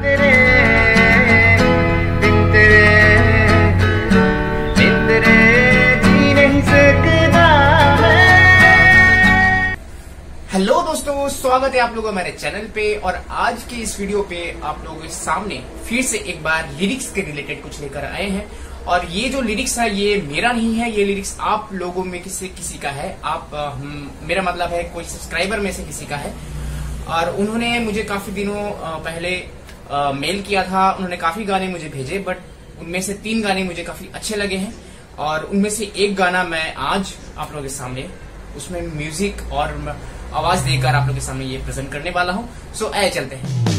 तेरे बिन तेरे बिन तेरे जी नहीं सकता मैं। हेलो दोस्तों, स्वागत है आप लोगों का मेरे चैनल पे। और आज के इस वीडियो पे आप लोगों के सामने फिर से एक बार लिरिक्स के रिलेटेड कुछ लेकर आए हैं। और ये जो लिरिक्स है ये मेरा नहीं है, ये लिरिक्स आप लोगों में किसी का है। मेरा मतलब है कोई सब्सक्राइबर में से किसी का है। और उन्होंने मुझे काफी दिनों पहले मेल किया था। उन्होंने काफी गाने मुझे भेजे, बट उनमें से 3 गाने मुझे काफी अच्छे लगे हैं। और उनमें से एक गाना मैं आज आप लोगों के सामने उसमें म्यूजिक और आवाज देकर आप लोगों के सामने ये प्रेजेंट करने वाला हूँ। सो आइए चलते हैं।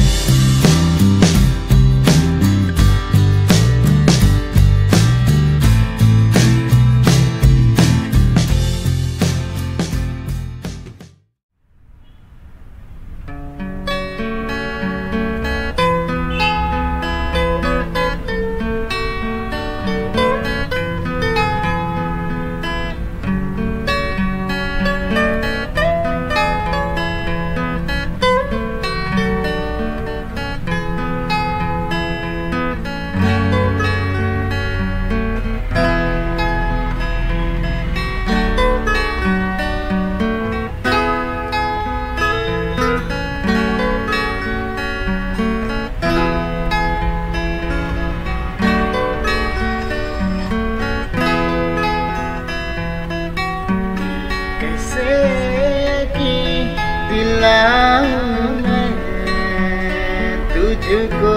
तुझको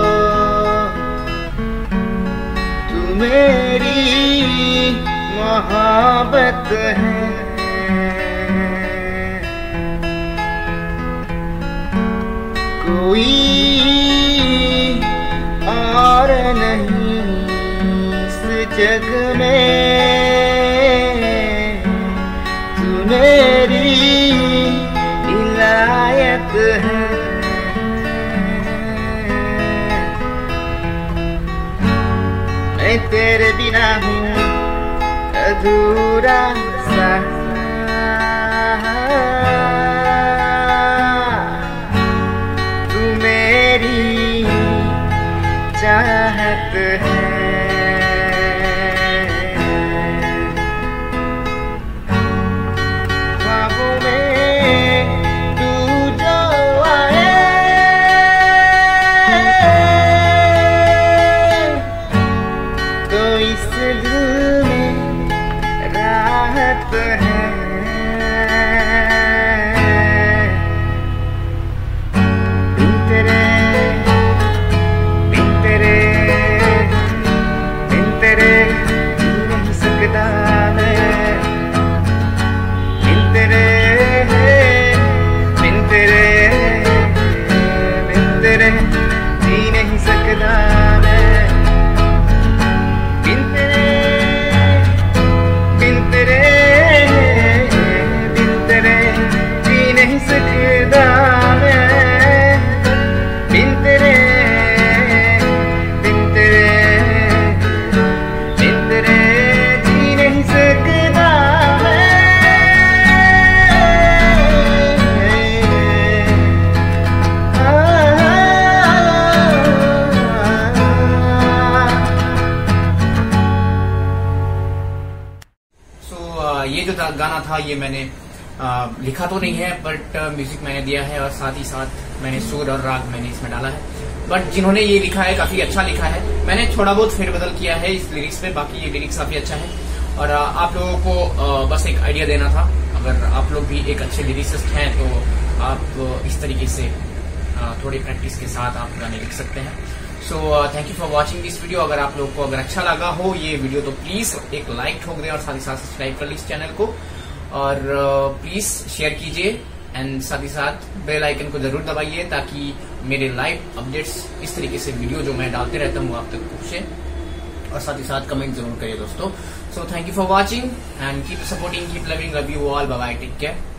तू मेरी मोहब्बत है। कोई और नहीं इस जग में, तू मेरी इलायत है। मैं तेरे बिना हूँ अधूरा सा, तू मेरी चाहत है। ख्वाबों में तू जो आए, तो इस दिल में राहत है। बिन तेरे बिन तेरे बिन तेरे जी नहीं सकता मैं। बिन तेरे बिन तेरे बिन तेरे जी नहीं सकता मैं। बिन तेरे बिन तेरे बिन तेरे जी नहीं सकता मैं। बिन तेरे बिन तेरे बिन तेरे जी नहीं सकता मैं। ये जो गाना था ये मैंने लिखा तो नहीं है, बट म्यूजिक मैंने दिया है और साथ ही साथ मैंने सुर और राग मैंने इसमें डाला है। बट जिन्होंने ये लिखा है काफी अच्छा लिखा है। मैंने थोड़ा बहुत फेरबदल किया है इस लिरिक्स पे, बाकी ये लिरिक्स काफी अच्छा है। और आप लोगों को बस एक आइडिया देना था, अगर आप लोग भी एक अच्छे लिरिसिस्ट हैं तो आप इस तरीके से थोड़ी प्रैक्टिस के साथ आप गाने लिख सकते हैं। So thank you for watching this video. अगर आप लोग को अगर अच्छा लगा हो ये वीडियो तो प्लीज एक लाइक ठोक दें और साथ ही साथ सब्सक्राइब कर लीजिए इस चैनल को। और प्लीज शेयर कीजिए एंड साथ ही साथ बेल आइकन को जरूर दबाइए ताकि मेरे लाइव अपडेट्स इस तरीके से वीडियो जो मैं डालते रहता हूँ आप तक पहुंचे। और साथ ही साथ कमेंट जरूर करिए दोस्तों। So thank you for watching and keep supporting, keep loving, love you all, bye bye, take care.